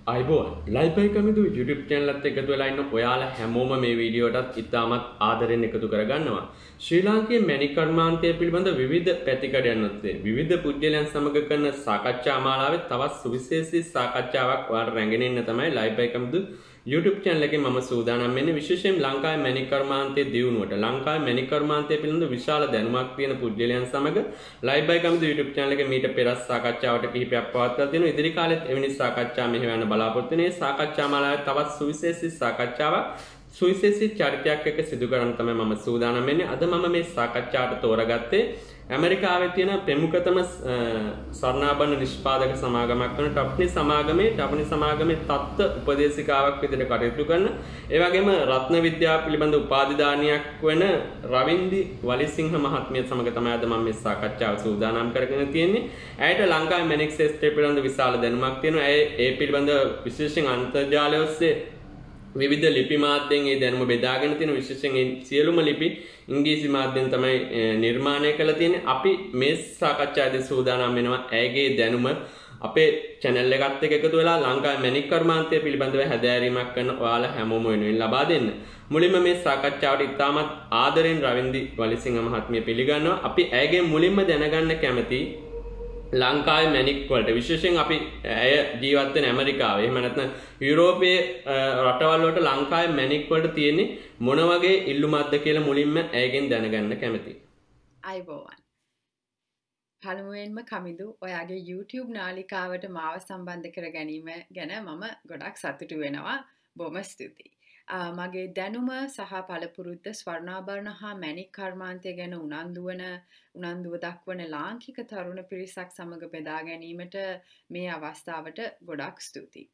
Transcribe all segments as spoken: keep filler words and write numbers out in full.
අයිබෝන් ලයිබයි Kamindu YouTube channel එකත් එකතු වෙලා ඉන්න ඔයාලා හැමෝම මේ වීඩියෝටත් ඉතාමත් ආදරෙන් එකතු කරගන්නවා. ශ්‍රී ලාංකේය මැණික් කර්මාන්තය පිළිබඳ විවිධ පැතිකඩයන් ඔස්සේ විවිධ පුද්ගලයන් සමග කරන සාකච්ඡා මාලාවේ තවත් සුවිශේෂී සාකච්ඡාවක් ඔයාලට රැගෙන ඉන්න තමයි ලයිබයි කමිදු YouTube channel එකේ මම සූදානම් වෙන්නේ විශේෂයෙන් ලංකාවේ මැණික් කර්මාන්තයේ දියුණුවට ලංකාවේ මැණික් කර්මාන්තය පිළිබඳ විශාල දැනුමක් තියෙන පුද්ගලයන් සමග ලයිබයි කමිදු YouTube channel එකේ මීට පෙර සාකච්ඡාවට කිහිපයක් පවත්වලා තියෙනවා. ඉදිරි කාලෙත් එවැනි සාකච්ඡා මෙහෙවන්න බලාපොරොත්තු වෙන්නේ. සාකච්ඡා මාලාවේ තවත් සුවිශේෂී සාකච්ඡාවක් සුවිශේෂී චරිතයක් එක්ක සිදු කරන්න තමයි මම සූදානම් වෙන්නේ. අද මම මේ සාකච්ඡාවට තෝරගත්තේ ඇමරිකාවේ තියෙන ප්‍රමුඛතම ස්වර්ණාභරණ නිෂ්පාදක සමාගමක් වන ටප්නි සමාගමේ ටප්නි සමාගමේ තත්ත්ව උපදේශිකාවක් විදිහට කටයුතු කරන ඒ වගේම රත්න විද්‍යාව පිළිබඳ උපාධිධානියක් වෙන රවින්දි වලිසිංහ මහත්මිය සමග තමයි අද මම මේ සාකච්ඡාව සූදානම් කරගෙන තියෙන්නේ. ඇයට ලංකාවේ මැණික් ශාස්ත්‍රය පිළිබඳ විශාල දැනුමක් තියෙනවා. ඇය ඒ පිළිබඳ විශේෂයෙන් අන්තර්ජාලය ඔස්සේ විවිධ ලිපි මාධ්‍යයෙන් ඒ දැනුම බෙදාගෙන තියෙන විශේෂයෙන් ඒ සියලුම ලිපි ඉංග්‍රීසි මාධ්‍යයෙන් තමයි නිර්මාණය කරලා තියෙන්නේ. අපි මේ සාකච්ඡාවේදී සූදානම් වෙනවා ඇයගේ දැනුම අපේ channel එකත් එක්ක එකතු වෙලා ලංකාවේ මැණික් කර්මාන්තය පිළිබඳව හැදෑරීමක් කරන ඔයාලා හැමෝම වෙනුවෙන් ලබා දෙන්න. මුලින්ම මේ සාකච්ඡාවට ඉතාමත් ආදරෙන් රවින්දි වලිසිංහ මහත්මිය පිළිගන්නවා. අපි ඇයගෙන් මුලින්ම දැනගන්න කැමති ලංකාවේ මැණික් වලට විශේෂයෙන් අපි ඇය ජීවත් වෙන ඇමරිකාවේ එහෙම නැත්නම් යුරෝපයේ රටවල් වලට ලංකාවේ මැණික් වලට තියෙන්නේ මොන වගේ ඉල්ලුමක්ද කියලා මුලින්ම ඇයගෙන් දැනගන්න කැමතියි. අයිබෝවන්. පළමුවෙන්ම කමිදු ඔයාගේ YouTube නාලිකාවට මාව සම්බන්ධ කර ගැනීම ගැන මම ගොඩක් සතුටු වෙනවා. බොහොම ස්තුතියි. මගේ දැනුම සහ පළපුරුද්ද ස්වර්ණාභරණ හා මැණික් කර්මාන්තය ගැන උනන්දු වන උනන්දුව දක්වන ලාංකික තරුණ පිරිසක් සමග බෙදා ගැනීමට මේ අවස්ථාවට ගොඩක් ස්තුතියි.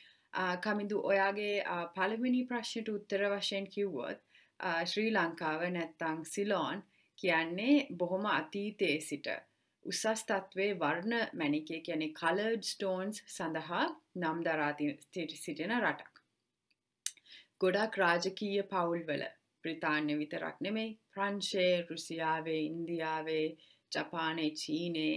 කමිදු ඔයාගේ පළවෙනි ප්‍රශ්නයට උත්තර වශයෙන් කිව්වොත් ශ්‍රී ලංකාව නැත්තං සිලෝන් කියන්නේ බොහොම අතීතයේ සිට උසස් තත්ත්වයේ වර්ණ මැණිකේ කියන්නේ colored stones සඳහා නම් දරා සිටින රටක්. ගොඩක් රාජකීය පවුල්වල බ්‍රිතාන්‍ය විතරක් නෙමෙයි ප්‍රංශයේ රුසියාවේ ඉන්දියාවේ ජපානයේ චීනයේ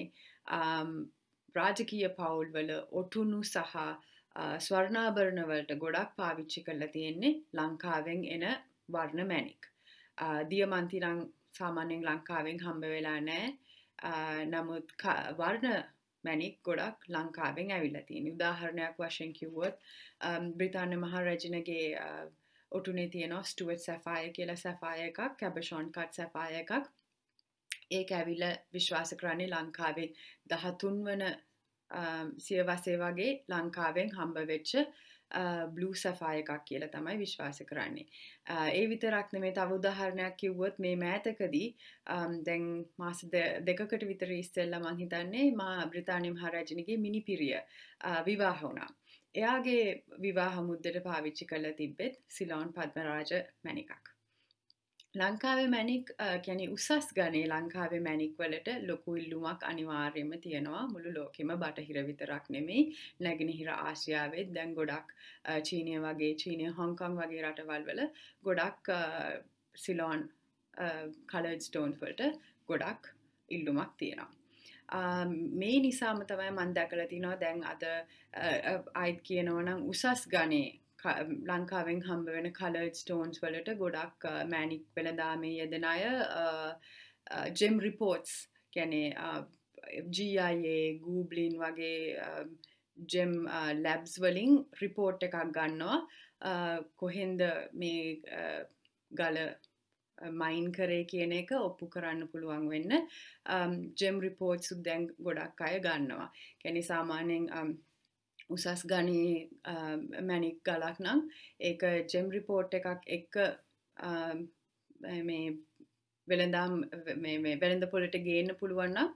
රාජකීය පවුල්වල ඔටුනු සහ ස්වර්ණාභරණ වලට ගොඩක් පාවිච්චි කරලා තියෙන්නේ ලංකාවෙන් එන වර්ණ මැණික්. දියමන්ති නම් සාමාන්‍යයෙන් ලංකාවෙන් හම්බ වෙලා නැහැ. නමුත් වර්ණ මැණික් ගොඩක් ලංකාවෙන් ඇවිල්ලා තියෙනවා. උදාහරණයක් වශයෙන් කිව්වොත් බ්‍රිතාන්‍ය මහරජුණගේ ඔටුනේ තියෙනවා ස්ටුවර්ට් සැෆයර් කියලා සැෆයර් එකක්, කැබෂෝන් කට් සැෆයර් එකක්. ඒක ඇවිල්ලා විශ්වාස කරන්නේ ලංකාවේ දහතුන් වන සියවසේ වගේ ලංකාවෙන් හම්බ වෙච්ච බ්ලූ සැෆයර් එකක් කියලා තමයි විශ්වාස කරන්නේ. ඒ විතරක් නෙමෙයි තව උදාහරණයක් කිව්වොත් මේ මෑතකදී දැන් මාස දෙකකට විතර ඉස්සෙල්ලා මං හිතන්නේ මා බ්‍රිතාන්‍ය මහරජුණගේ මිනිපිරිය විවාහ වුණා. එයාගේ විවාහ මුද්දට පාවිච්චි කරලා තිබ්බෙත් සිලෝන් පද්මරාජ මැණිකක්. ලංකාවේ මැණික් කියන්නේ උසස් ගණේ ලංකාවේ මැණික් වලට ලොකු ඉල්ලුමක් අනිවාර්යයෙන්ම තියෙනවා. මුළු ලෝකෙම බටහිර විතරක් නෙමෙයි නැගෙනහිර ආසියාවෙත් දැන් ගොඩක් චීනය වගේ චීනය හොංකොං වගේ රටවල් වල ගොඩක් සිලෝන් colored stones වලට ගොඩක් ඉල්ලුමක් තියෙනවා. මේ නිසාම තමයි මම දැකලා තිනවා දැන් අද අයිත් කියනවා නම් උසස් ගණේ ලංකාවෙන් හම්බ වෙන colored stones වලට ගොඩක් මැණික් වෙළඳාමේ යෙදෙන අය gem reports කියන්නේ G I A Googlin වගේ gem labs වලින් report එකක් ගන්නවා කොහෙන්ද මේ ගල මයින් කරේ කියන එක ඔප්පු කරන්න පුළුවන් වෙන්න gem reports දැන් ගොඩක් අය ගන්නවා. කියන්නේ සාමාන්‍යයෙන් උසස් ගණේ මැණික් ගලක් නම් ඒක ජෙම් රිපෝට් එකක් එක්ක මේ වෙළඳාම් මේ වෙළඳ පොළට ගේන්න පුළුවන් නම්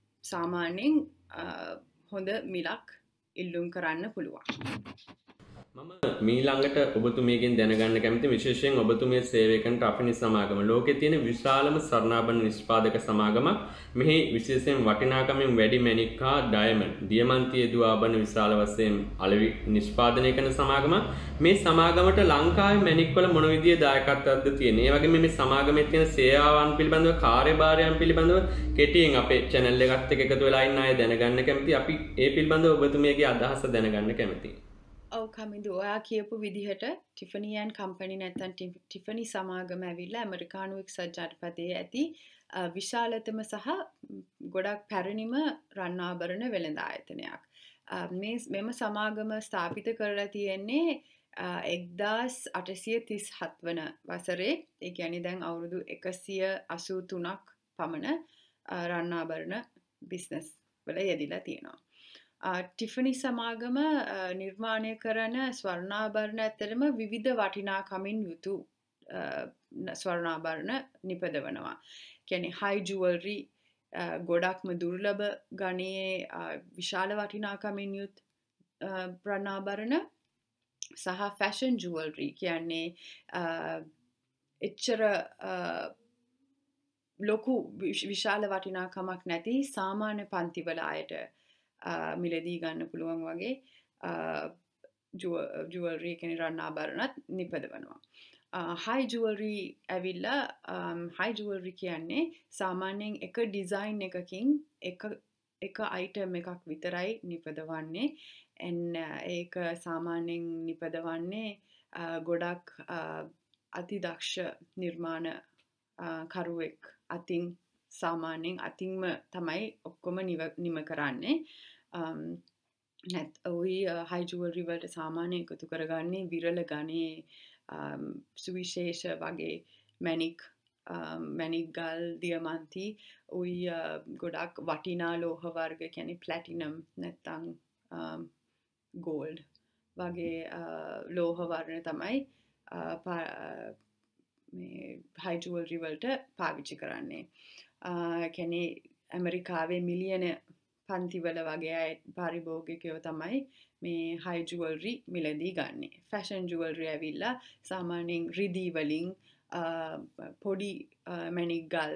සාමාන්‍යයෙන් හොඳ මිලක් ඉල්ලුම් කරන්න පුළුවන්. මම මීළඟට ඔබතුමියගෙන් දැනගන්න කැමති විශේෂයෙන් ඔබතුමිය සේවය කරන ටෆිනි සමාගම ලෝකයේ තියෙන විශාලම ස්වර්ණාභරණ නිෂ්පාදක සමාගමක්. මෙහි විශේෂයෙන් වටිනාකමින් වැඩි මැණික් හා ඩයමන්ඩ් දියමන්තිය දු ආභරණ විශාල වශයෙන් අලෙවි නිෂ්පාදනය කරන සමාගමක්. මේ සමාගමට ලංකාවේ මැණික් වල මොන විදිහේ දායකත්වයක්ද තියෙන්නේ? ඒ වගේම මේ සමාගමේ තියෙන සේවාවන් පිළිබඳව කාර්යභාරයන් පිළිබඳව කෙටියෙන් අපේ channel එකත් එක්ක එකතු වෙලා ඉන්න අය දැනගන්න කැමති. අපි ඒ පිළිබඳව ඔබතුමියගේ අදහස දැනගන්න කැමතියි. ඔව් කමිදු ඔයා කියපු විදිහට ටිෆනි ඇන් කම්පැනි නැත්නම් ටිෆනි සමාගම ඇවිල්ලා ඇමරිකානු එක්සත් ජනපදයේ ඇති විශාලතම සහ ගොඩක් පැරණිම රන් ආභරණ වෙළඳ ආයතනයක්. මේ මෙම සමාගම ස්ථාපිත කරලා තියෙන්නේ එක්දාස් අටසිය තිස් හත් වන වසරේ. ඒ කියන්නේ දැන් අවුරුදු එකසිය අසූ තුනක් පමණ රන් ආභරණ බිස්නස් වල යෙදිලා තියෙනවා. ටිෆනි සමාගම නිර්මාණය කරන ස්වර්ණාභරණ ඇත්තටම විවිධ වටිනාකමින් යුතු ස්වර්ණාභරණ නිපදවනවා. කියන්නේ හයි ජුවල්රි ගොඩක්ම දුර්ලභ ගණයේ විශාල වටිනාකමින් යුත් රණාභරණ සහ ෆැෂන් ජුවල්රි කියන්නේ එච්චර ලොකු විශාල වටිනාකමක් නැති සාමාන්‍ය පන්තිවල අයට මිලදී ගන්න පුළුවන් වගේ ජුවල්රි කෙනෙ රන් ආභරණත් නිපදවනවා. හයි ජුවල්රි ඇවිල්ලා හයි ජුවල්රි කියන්නේ සාමාන්‍යයෙන් එක ඩිසයින් එකකින් එක අයිටම් එකක් විතරයි නිපදවන්නේ. එන් ඒක සාමාන්‍යයෙන් නිපදවන්නේ ගොඩක් අතිදක්ෂ නිර්මාණ කරුවෙක් අතින් සාමාන්‍යයෙන් අතින්ම තමයි ඔක්කොම නිම කරන්නේ. නැත් ඔයි හයි ජුවල්රි වලට සාමාන්‍යයෙන් එකතු කරගන්නේ විරල ගණයේ සුවිශේෂ වගේ මැණික් මැණික් ගල් දියමන්ති ඔයි ගොඩක් වටිනා ලෝහ වර්ග කියන්නේ ප්ලැටිනම් නැත්නම් ගෝල්ඩ් වගේ ලෝහ වර්ණ තමයි මේ හයි ජුවල්රි වලට පාවිච්චි කරන්නේ. කියන්නේ ඇමරිකාවේ මිලියන පන්තිවල වගේ පරිභෝගිකයෝ තමයි මේ හයි ජුවල්රි මිලදී ගන්න. ෆැෂන් ජුවල්රි ඇවිල්ලා සාමාන්‍යයෙන් රිදී වලින් පොඩි මැණික් ගල්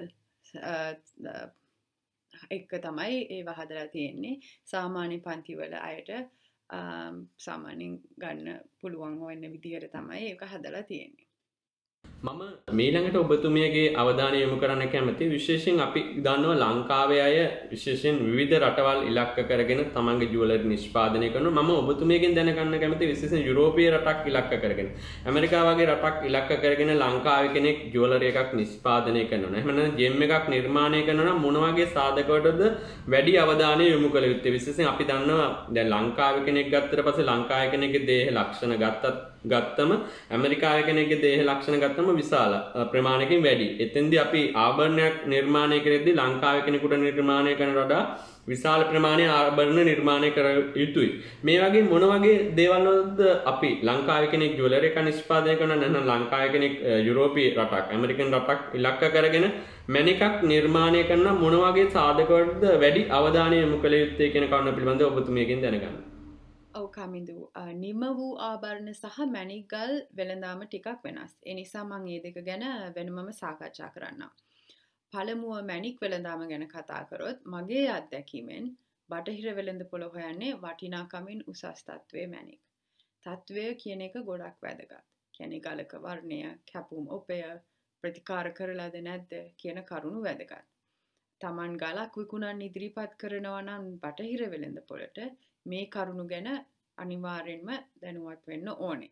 එක්ක තමයි ඒව හදලා තියෙන්නේ. සාමාන්‍ය පන්තිවල අයට සාමාන්‍යයෙන් ගන්න පුළුවන් වෙන විදිහට තමයි ඒක හදලා තියෙන්නේ. මම මීළඟට ඔබතුමියගේ අවධානය යොමු කරන්න කැමති විශේෂයෙන් අපි දන්නවා ලංකාවේ අය විශේෂයෙන් විවිධ රටවල් ඉලක්ක කරගෙන තමන්ගේ ජුවලරි නිෂ්පාදනය කරනවා. මම ඔබතුමියගෙන් දැනගන්න කැමති විශේෂයෙන් යුරෝපීය රටක් ඉලක්ක කරගෙන ඇමරිකාව වගේ රටක් ඉලක්ක කරගෙන ලංකාවේ කෙනෙක් ජුවලරි එකක් නිෂ්පාදනය කරනවා. එහෙම නැත්නම් ජෙම් එකක් නිර්මාණය කරනවා නම් මොන වගේ සාධකවලටද වැඩි අවධානය යොමු කළ යුත්තේ? විශේෂයෙන් අපි දන්නවා දැන් ලංකාවේ කෙනෙක් ගත්තට පස්සේ ලංකාවේ කෙනෙක්ගේ දේහ ලක්ෂණ ගත්තත් ගත්තම ඇමරිකාවේ කෙනෙක්ගේ දේහ ලක්ෂණ ගත්තම විශාල ප්‍රමාණයකින් වැඩි. එතෙන්දී අපි ආභරණයක් නිර්මාණය කරද්දී ලංකාවේ කෙනෙකුට නිර්මාණය කරන වඩා විශාල ප්‍රමාණයේ ආභරණ නිර්මාණය කර යුතුයි. මේ වගේ මොන වගේ දේවල් වලද අපි ලංකාවේ කෙනෙක් ජුවලරි එක නිෂ්පාදනය කරන නැත්නම් ලංකාවේ කෙනෙක් යුරෝපීය රටක් ඇමරිකන් රටක් ඉලක්ක කරගෙන මැණිකක් නිර්මාණය කරන මොන වගේ සාධකවලද වැඩි අවධානය යොමු කළ යුත්තේ කියන කරුණ පිළිබඳව ඔබතුමියගෙන් දැනගන්න. ඔව් කමිදු නිම වූ ආභරණ සහ මැණික් ගල් වෙළඳාම ටිකක් වෙනස්. ඒ නිසා මම මේ දෙක ගැන වෙනමම සාකච්ඡා කරන්නම්. පළමුව මැණික් වෙළඳාම ගැන කතා කරොත් මගේ අත්දැකීමෙන් බටහිර වෙළඳපොළ හොයන්නේ වටිනාකමින් උසස් තත්වයේ මැණික්. තත්වය කියන එක ගොඩක් වැදගත්. කියන්නේ ගලක වර්ණය, කැපුම් ඔපය ප්‍රතිකාර කරලාද නැද්ද කියන කරුණු වැදගත්. Taman ගලක් විකුණන්න ඉදිරිපත් කරනවා නම් බටහිර වෙළඳපොළට මේ කරුණු ගැන අනිවාර්යෙන්ම දැනුවත් වෙන්න ඕනේ.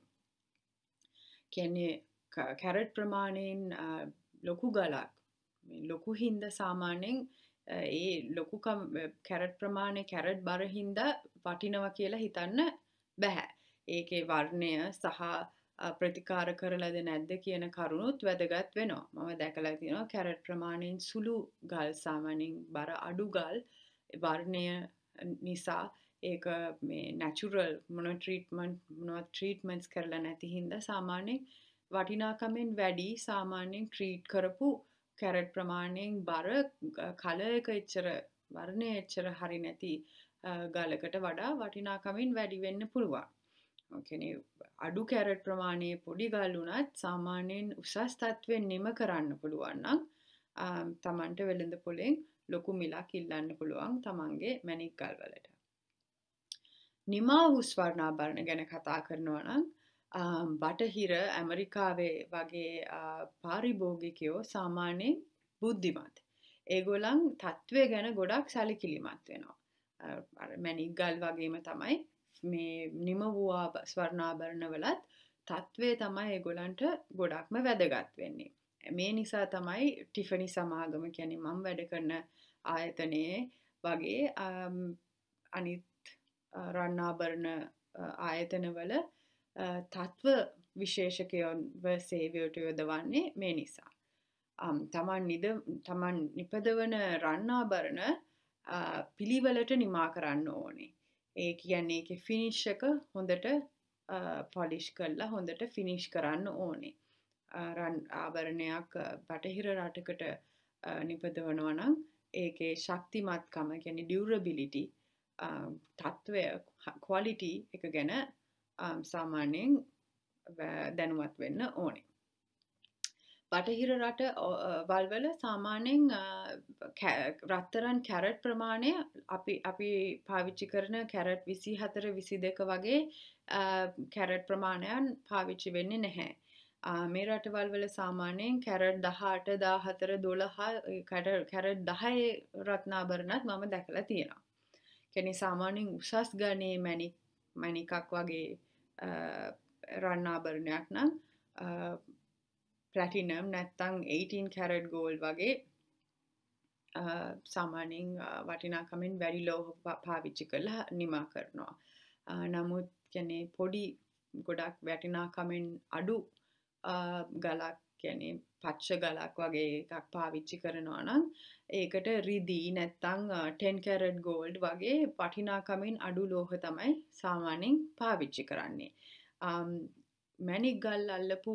කියන්නේ කැරට් ප්‍රමාණයෙන් ලොකු ගලක් මේ ලොකු හින්දා සාමාන්‍යයෙන් ඒ ලොකු කැරට් ප්‍රමාණය කැරට් බර හින්දා වටිනවා කියලා හිතන්න බෑ. ඒකේ වර්ණය සහ ප්‍රතිකාර කරලාද නැද්ද කියන කරුණුත් වැදගත් වෙනවා. මම දැකලා තියෙනවා කැරට් ප්‍රමාණයෙන් සුළු ගල් සාමාන්‍යයෙන් බර අඩු ගල් වර්ණය නිසා ඒක මේ නැචරල් මොන ට්‍රීට්මන්ට් මොනවත් ට්‍රීට්මන්ට්ස් කරලා නැති හින්දා සාමාන්‍යයෙන් වටිනාකමෙන් වැඩි සාමාන්‍යයෙන් ට්‍රීට් කරපු කැරට් ප්‍රමාණයෙන් බර කලර් එක එච්චර වර්ණය එච්චර හරි නැති ගලකට වඩා වටිනාකමෙන් වැඩි වෙන්න පුළුවන්. කියන්නේ අඩු කැරට් ප්‍රමාණයේ පොඩි ගල් වුණත් සාමාන්‍යයෙන් උසස් තත්ත්වෙන් නිම කරන්න පුළුවන් නම් තමන්ට වෙළඳ පොලෙන් ලොකු මිලක් ඉල්ලන්න පුළුවන් තමන්ගේ මැණික් ගල් වලට. නිමා වූ ස්වර්ණාභරණ ගැන කතා කරනවා නම් බටහිර ඇමරිකාවේ වගේ පාරිභෝගිකයෝ සාමාන්‍යයෙන් බුද්ධිමත්. ඒගොල්ලන් තත්ත්වය ගැන ගොඩක් සැලකිලිමත් වෙනවා. අර මැණික් ගල් වගේම තමයි මේ නිම වූ ස්වර්ණාභරණ වලත් තත්ත්වය තමයි ඒගොල්ලන්ට ගොඩක්ම වැදගත් වෙන්නේ. මේ නිසා තමයි ටිෆනි සමාගම කියන්නේ මම වැඩ කරන ආයතනයේ වගේ අනිත් රණාභරණ ආයතනවල තත්ත්ව විශේෂකයන්ව සේවයට යොදවන්නේ මේ නිසා. තමන් නිද තමන් නිපදවන රණාභරණ පිළිවෙලට නිමා කරන්න ඕනේ. ඒ කියන්නේ ඒකේ ෆිනිෂ් එක හොඳට පොලිෂ් කරලා හොඳට ෆිනිෂ් කරන්න ඕනේ. රන් ආභරණයක් බටහිර රටකට නිපදවනවා නම් ඒකේ ශක්තිමත්කම කියන්නේ ඩියුරබිලිටි තත්ත්වය ක්වොලිටි එක ගැන සාමාන්‍යයෙන් දැනුවත් වෙන්න ඕනේ. බටහිර රට වල්වල සාමාන්‍යයෙන් රත්තරන් කැරට් ප්‍රමාණය අපි අපි පාවිච්චි කරන කැරට් විසි හතර විසි දෙක වගේ කැරට් ප්‍රමාණයන් පාවිච්චි වෙන්නේ නැහැ. මේ රටවල් වල සාමාන්‍යයෙන් කැරට් දහඅට දාහතර දොළහ කැරට් දහය රත්නාභරණත් මම දැකලා තියෙනවා. කියන්නේ සාමාන්‍යයෙන් උසස් ගණේ මැණික් මැණිකක් වගේ රත්නාභරණයක් නම් ප්ලැටිනම් නැත්තම් eighteen karat gold වගේ සාමාන්‍යයෙන් වටිනාකමින් වැඩි ලෝහ පාවිච්චි කරලා නිමා කරනවා. නමුත් කියන්නේ පොඩි ගොඩක් වටිනාකමින් අඩු ගලක් කියන්නේ පච්ච ගලක් වගේ එකක් පාවිච්චි කරනවා නම් ඒකට රිදී නැත්තම් ten karat gold වගේ වටිනාකමින් අඩු ලෝහ තමයි සාමාන්‍යයෙන් පාවිච්චි කරන්නේ. මැණික් ගල් අල්ලපු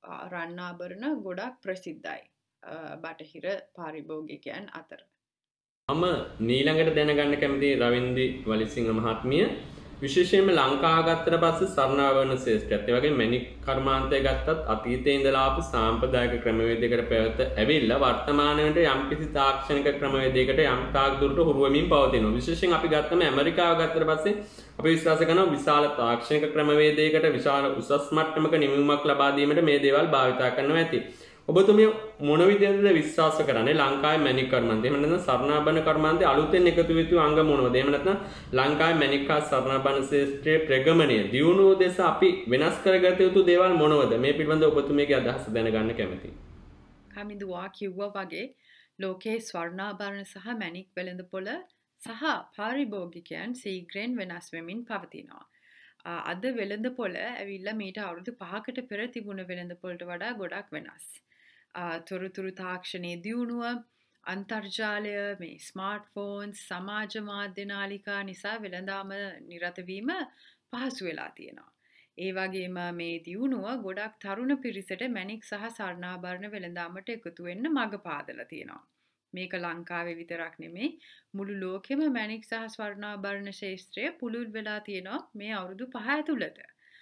රණාභරණ ගොඩක් ප්‍රසිද්ධයි බටහිර පාරිභෝගිකයන් අතර. මම ඊළඟට දැනගන්න කැමති රවින්දි වලිසිංහ මහත්මිය විශේෂයෙන්ම ලංකාව ගත්තට පස්සේ ස්වර්ණාභරණ ශේෂ්ත්‍රයත් ඒ වගේ මැණික් කර්මාන්තය ගත්තත් අතීතයේ ඉඳලා ආපු සාම්ප්‍රදායික ක්‍රමවේදයකට පැවත ඇවිල්ලා වර්තමානයේ යම්කිසි තාක්ෂණික ක්‍රමවේදයකට යම් තාක් දුරට හුරු වෙමින් පවතිනවා. විශේෂයෙන් අපි ගත්තම ඇමරිකාව ගත්තට පස්සේ අපි විශ්වාස කරනවා විශාල තාක්ෂණික ක්‍රමවේදයකට විශාල උසස් මට්ටමක නිමවුමක් ලබා දීමට මේ දේවල් භාවිතා කරනවා ඇති. ඔබතුමිය මොන විදිහටද විශ්වාස කරන්නේ ලංකාවේ මැණික් කර්මාන්තය? එහෙම නැත්නම් ස්වර්ණාභරණ කර්මාන්තය අලුතෙන් එකතු වෙච්ච අංග මොනවද? එහෙම නැත්නම් ලංකාවේ මැණික් හා ස්වර්ණාභරණ ශේෂ්ත්‍රයේ ප්‍රගමණය දියුණුව දෙස අපි වෙනස් කරගත යුතු දේවල් මොනවද? මේ පිළිබඳව ඔබතුමියගේ අදහස දැනගන්න කැමතියි. කමිදුවා කිව්වා වගේ ලෝකේ ස්වර්ණාභරණ සහ මැණික් වෙළඳපොළ සහ පාරිභෝගිකයන් සීඝ්‍රයෙන් වෙනස් වෙමින් පවතිනවා. අද වෙළඳපොළ ඇවිල්ලා මීට අවුරුදු පහකට පෙර තිබුණ වෙළඳපොළට වඩා ගොඩක් වෙනස්. තොරතුරු තාක්ෂණයේ දියුණුව අන්තර්ජාලය මේ ස්මාර්ට් ෆෝන්ස් සමාජ මාධ්‍ය නාලිකා නිසා වෙළඳාම නිරත වීම පහසු වෙලා තියෙනවා. ඒ වගේම මේ දියුණුව ගොඩක් තරුණ පිරිසට මැණික් සහ ස්වර්ණාභරණ වෙළඳාමට එකතු වෙන්න මඟ පාදලා තියෙනවා. මේක ලංකාවේ විතරක් නෙමෙයි මුළු ලෝකෙම මැණික් සහ ස්වර්ණාභරණ ශේෂ්ත්‍රය පුළුල් වෙලා තියෙනවා මේ අවුරුදු පහ ඇතුළත.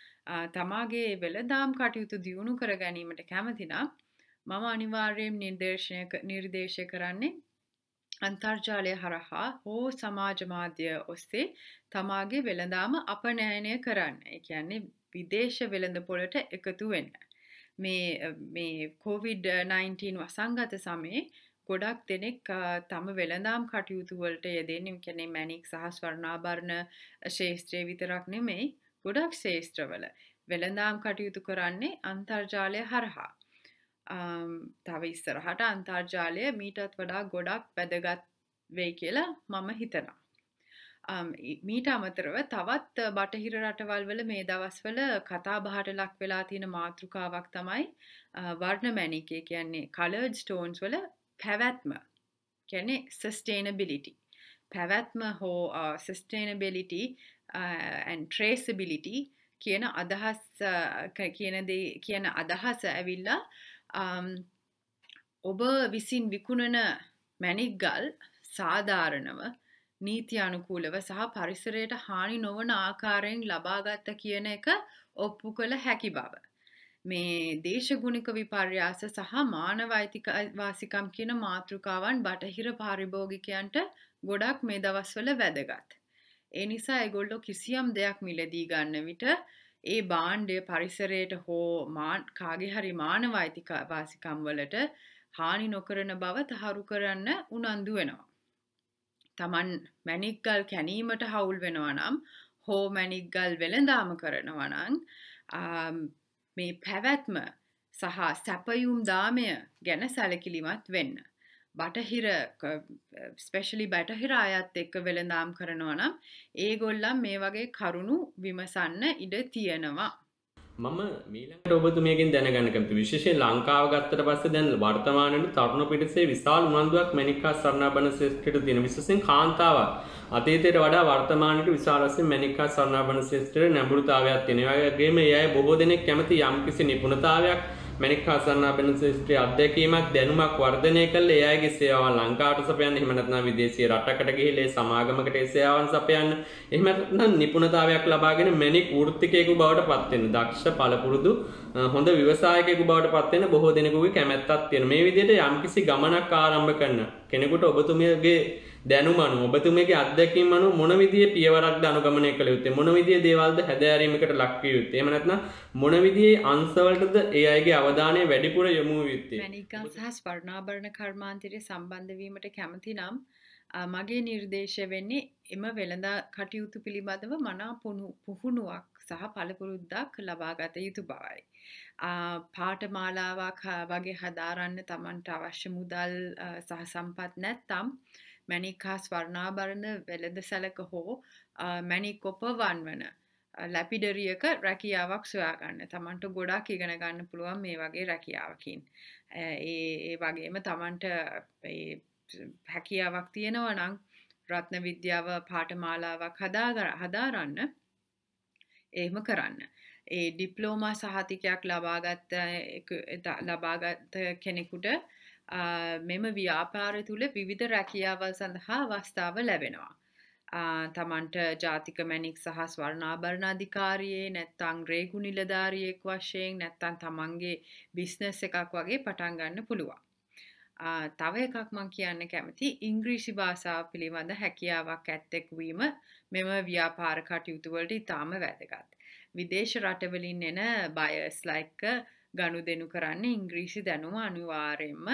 තමාගේ වෙළඳාම් කටයුතු දියුණු කර ගැනීමට කැමති නම් මම අනිවාර්යයෙන් නිර්දේශනය නිර්දේශය කරන්නේ අන්තර්ජාලය හරහා හෝ සමාජ මාධ්‍ය ඔස්සේ තමාගේ වෙළඳාම අපනයනය කරන්න. ඒ කියන්නේ විදේශ වෙළඳපොළට එකතු වෙන්න. මේ මේ කොවිඩ් නයින්ටීන් වසංගත සමයේ ගොඩක් දෙනෙක් තම වෙළඳාම් කටයුතු වලට යෙදෙන්නේ කියන්නේ මැණික් සහ ස්වර්ණාභරණ ශේෂ්ත්‍රය විතරක් නෙමෙයි ගොඩක් ශේෂ්ත්‍රවල වෙළඳාම් කටයුතු කරන්නේ අන්තර්ජාලය හරහා. තව ඉස්සරහට අන්තර්ජාලය මීටත් වඩා ගොඩක් වැදගත් වෙයි කියලා මම හිතනවා. මීට අමතරව තවත් බටහිර රටවල් වල මේ දවස්වල කතා බහට ලක් වෙලා තියෙන මාතෘකාවක් තමයි වර්ණ මැණික්. ඒ කියන්නේ colored stones වල පැවැත්ම. කියන්නේ sustainability. පැවැත්ම හෝ sustainability and traceability කියන අදහස් කියන දේ කියන අදහස ඇවිල්ලා ඔබ විසින් විකුණන මැණික් ගල් සාධාරණව නීති අනුකූලව සහ පරිසරයට හානි නොවන ආකාරයෙන් ලබාගත්ත කියන එක ඔප්පු කළ හැකි බව. මේ දේශගුණික විපර්යාස සහ මානව අයිතිවාසිකම් කියන මාතෘකාවන් බටහිර පාරිභෝගිකයන්ට ගොඩක් මේ දවස්වල වැදගත්. ඒ නිසා ඒගොල්ලෝ කිසියම් දෙයක් මිලදී ගන්න විට ඒ භාණ්ඩය පරිසරයට හෝ කාගේ හරි මානව අයිතිවාසිකම් වලට හානි නොකරන බව තහවුරු කරන්න උනන්දු වෙනවා. තමන් මැණික් ගල් කැණීමට හවුල් වෙනවා නම් හෝ මැණික් ගල් වෙළඳාම කරනවා නම් මේ පැවැත්ම සහ සැපයුම් දාමය ගැන සැලකිලිමත් වෙන්න. බටහිර ස්පෙෂලි බටහිර අයත් එක්ක වෙළඳාම් කරනවා නම් ඒගොල්ලන් මේ වගේ කරුණු විමසන්න ඉඩ තියෙනවා. මම මීළඟට ඔබතුමියගෙන් දැනගන්න කැමති විශේෂයෙන් ලංකාව ගත්තට පස්සේ දැන් වර්තමානයේ තරුණ පිරිසේ විශාල උනන්දුවක් මැණික් හා සරණාභරණ ශේෂ්ත්‍රයට තියෙන විශේෂයෙන් කාන්තාවක් අතීතයට වඩා වර්තමානයේ විශාල වශයෙන් මැණික් හා සරණාභරණ ශේෂ්ත්‍රයේ නැඹුරුතාවයක් තියෙනවා. ඒ වගේම ඒ අය බොහෝ දෙනෙක් කැමති යම්කිසි නිපුණතාවයක් මැණික් හා සරණාභරණ ශේෂ්ත්‍රයේ අධ්‍යක්ීමක් දැනුමක් වර්ධනය කළ ඒ අයගේ සේවාවන් ලංකාවට සපයන්න, එහෙම නැත්නම් විදේශීය රටකට ගිහිල්ලා ඒ සමාගමකට ඒ සේවාවන් සපයන්න, එහෙම නැත්නම් නිපුණතාවයක් ලබාගෙන මැණික් වෘත්තිකයෙකු බවට පත් වෙන්න, දක්ෂ පළපුරුදු හොඳ ව්‍යවසායකයෙකු බවට පත් වෙන්න බොහෝ දෙනෙකුගේ කැමැත්තක් තියෙනවා. මේ විදිහට යම්කිසි ගමනක් ආරම්භ කරන කෙනෙකුට ඔබතුමියගේ දැනුම අනුව ඔබතුමියගේ අත්දැකීම් අනුව මොන විදිහේ පියවරක්ද අනුගමනය කළ යුත්තේ, මොන විදිහේ දේවල්ද හැදෑරීමකට ලක් විය යුත්තේ, එහෙම නැත්නම් මොන විදිහේ අංශවලටද ඒ අයගේ අවධානය වැඩිපුර යොමු විය යුත්තේ. මැණික්කම් සහ ස්වර්ණාභරණ කර්මාන්තයට සම්බන්ධ වීමට කැමති නම් මගේ නිර්දේශය වෙන්නේ එම වෙළඳ කටයුතු පිළිබඳව මනා පුහුණුවක් සහ පළපුරුද්දක් ලබා ගත යුතු බවයි. පාඨමාලාවක් වගේ හදාරන්න තමන්ට අවශ්‍ය මුදල් සහ සම්පත් නැත්නම් මැණික් හා ස්වර්ණාභරණ වෙළඳසැලක හෝ මැණික් ඔපවන් වන ලැපිඩරියක රැකියාවක් සොයාගන්න. තමන්ට ගොඩාක් ඉගෙන ගන්න පුළුවන් මේ වගේ රැකියාවකින්. ඒ වගේම තමන්ට හැකියාවක් තියෙනවා නම් රත්න විද්‍යාව පාඨමාලාවක් හදාරන්න එහෙම කරන්න. ඒ ඩිප්ලෝමා සහතිකයක් ලබාගත් ලබාගත් කෙනෙකුට මෙම ව්‍යාපාරය තුළ විවිධ රැකියාවල් සඳහා අවස්ථාව ලැබෙනවා. තමන්ට ජාතික මැණික් සහ ස්වර්ණාභරණ අධිකාරියේ නැත්තම් රේගු නිලධාරියෙක් වශයෙන් නැත්තම් තමන්ගේ බිස්නස් එකක් වගේ පටන් ගන්න පුළුවන්. තව එකක් මම කියන්න කැමති ඉංග්‍රීසි භාෂාව පිළිබඳ හැකියාවක් ඇත්තෙක් වීම මෙම ව්‍යාපාර කටයුතු වලට ඉතාම වැදගත්. විදේශ රටවලින් එන බයර්ස්ලා එක්ක ගනුදෙනු කරන්න ඉංග්‍රීසි දැනුම අනිවාර්යයෙන්ම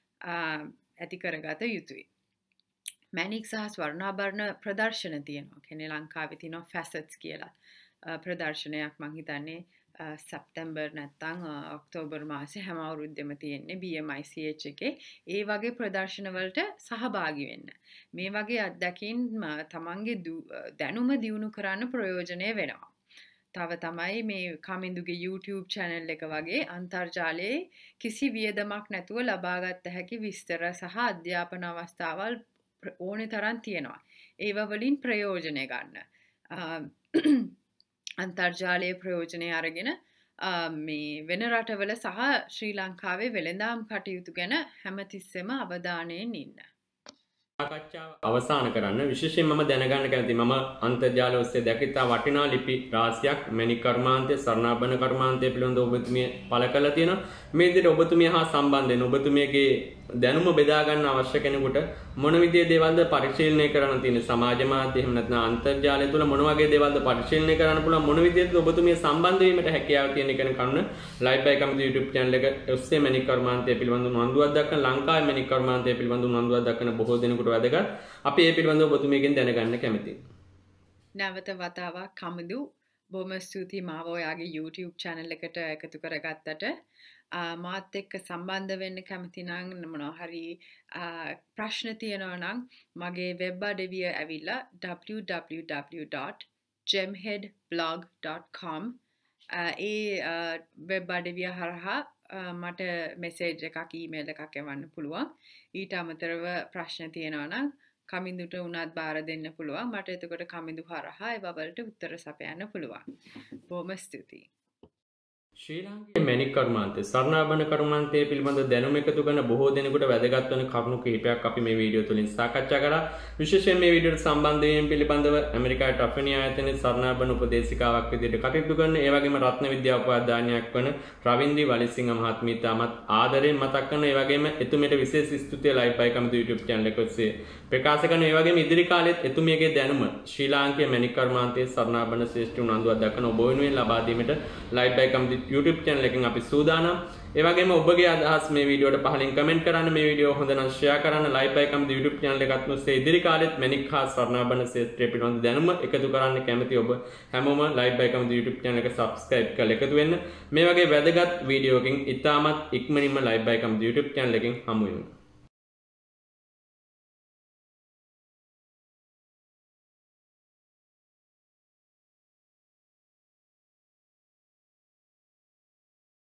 ඇති කරගත යුතුයි. මැණික් සහ ස්වර්ණාභරණ ප්‍රදර්ශන තියෙනවා. කියන්නේ ලංකාවේ තියෙනවා ෆැසට්ස් කියලා ප්‍රදර්ශනයක් මම හිතන්නේ සැප්තැම්බර් නැත්තම් ඔක්තෝබර් මාසේ හැම අවුරුද්දෙම තියෙන්නේ බී එම් ආයි සී එච් එකේ. ඒ වගේ ප්‍රදර්ශන වලට සහභාගී වෙන්න. මේ වගේ අත්දැකීම් තමන්ගේ දැනුම දියුණු කරන්න ප්‍රයෝජනෙ වෙනවා. තව තමයි මේ කමින්දුගේ YouTube channel එක වගේ අන්තර්ජාලයේ කිසි වියදමක් නැතුව ලබාගත හැකි විස්තර සහ අධ්‍යාපන අවස්ථාවල් ඕනේ තරම් තියෙනවා. ඒව වලින් ප්‍රයෝජනය ගන්න. අන්තර්ජාලයේ ප්‍රයෝජනය අරගෙන මේ වෙන රටවල සහ ශ්‍රී ලංකාවේ වෙළඳාම් කටයුතු ගැන හැමතිස්සෙම අවධානයෙන් ඉන්න. සාකච්ඡාව අවසන් කරන්න විශේෂයෙන් මම දැනගන්න කැමතියි මම අන්තර්ජාලය ඔස්සේ දැකිතා වටිනා ලිපි රාශියක් මැණික් කර්මාන්තය සරණාභරණ කර්මාන්තය පිළිබඳව ඔබතුමිය පළ කළා තියෙනවා. මේ විදිහට ඔබතුමිය හා සම්බන්ධ වෙන ඔබතුමියගේ දැනුම බෙදා ගන්න අවශ්‍ය කෙනෙකුට මොන විදිහේ දේවල්ද පරිශීලනය කරන්න තියෙන්නේ සමාජ මාධ්‍ය එහෙම නැත්නම් අන්තර්ජාලය තුල මොන වගේ දේවල්ද පරිශීලනය කරන්න පුළුවන් මොන විදිහටද ඔබතුමිය සම්බන්ධ වීමට හැකියාව තියෙන කියන කරුණ ලයිව් බයි කමිටු YouTube channel එක ඔස්සේ මැණික් කර්මාන්තය පිළිබඳව උනන්දුවක් දක්වන ලංකාවේ මැණික් කර්මාන්තය පිළිබඳව උනන්දුවක් දක්වන බොහෝ දෙනෙකුට වැදගත්. අපි ඒ පිළිබඳව ඔබතුමියගෙන් දැනගන්න කැමතියි. නැවත වතාවක් කමිදු බොහොම ස්තුතියි මාව ඔයාගේ YouTube channel එකට එකතු කරගත්තට. මාත් එක්ක සම්බන්ධ වෙන්න කැමති නම් මොනවා හරි ප්‍රශ්න තියෙනවා නම් මගේ වෙබ් අඩවිය ඇවිල්ලා w w w dot gemhead blog dot com ඒ වෙබ් අඩවිය හරහා මට මෙසේජ් එකක් ඊමේල් එකක් එවන්න පුළුවන්. ඊට අමතරව ප්‍රශ්න තියෙනවා නම් කමින්දුට උනත් බාර දෙන්න පුළුවන්. මට එතකොට කමින්දු හරහා ඒව වලට උත්තර සපයන්න පුළුවන්. බොහොම ස්තුතියි. ශ්‍රී ලාංකේය මැණික් කර්මාන්තය ස්වර්ණාභරණ කර්මාන්තය පිළිබඳ දැනුම එකතු කරන බොහෝ දෙනෙකුට වැදගත් වන කරුණු කිහිපයක් අපි මේ වීඩියෝ තුලින් සාකච්ඡා කරා. විශේෂයෙන් මේ වීඩියෝට සම්බන්ධ වීම පිළිබඳව ඇමරිකාවේ ටෆනි ආයතනයේ ස්වර්ණාභරණ උපදේශිකාවක් විදිහට කටයුතු කරන ඒ වගේම රත්න විද්‍යා උපාධාන්‍යයක් වන රවින්ද්‍රි වලිසිංහ මහත්මිය තාමත් ආදරයෙන් මතක් කරන ඒ වගේම එතුමියට විශේෂ ස්තුතිය ලයිව් බයි කමිටු YouTube channel එක ඔස්සේ ප්‍රකාශ කරන ඒ වගේම ඉදිරි කාලෙත් එතුමියගේ දැනුම ශ්‍රී ලාංකේය මැණික් කර්මාන්තයේ ස්වර්ණාභරණ ශ්‍රේෂ්ඨ උනන්දුවක් දක්වන ඔබ වෙනුවෙන් ලබා දීමට ලයිව් බයි කමිටු YouTube channel එකෙන් අපි සූදානම්. ඒ වගේම ඔබගේ අදහස් මේ වීඩියෝට පහලින් කමෙන්ට් කරන්න, මේ වීඩියෝ හොඳ නම් ෂෙයා කරන්න, ලයික් බයි කමිටු YouTube channel එකත් ඔස්සේ ඉදිරි කාලෙත් මැණික් හා ස්වර්ණාභරණ ක්ෂේත්‍රය පිළිබඳ දැනුම එකතු කරන්න කැමති ඔබ හැමෝම ලයික් බයි කමිටු YouTube channel එක subscribe කරලා එකතු වෙන්න. මේ වගේ වැදගත් වීඩියෝකින් ඉතාමත් ඉක්මනින්ම ලයික් බයි කමිටු YouTube channel එකෙන් හමු වෙමු.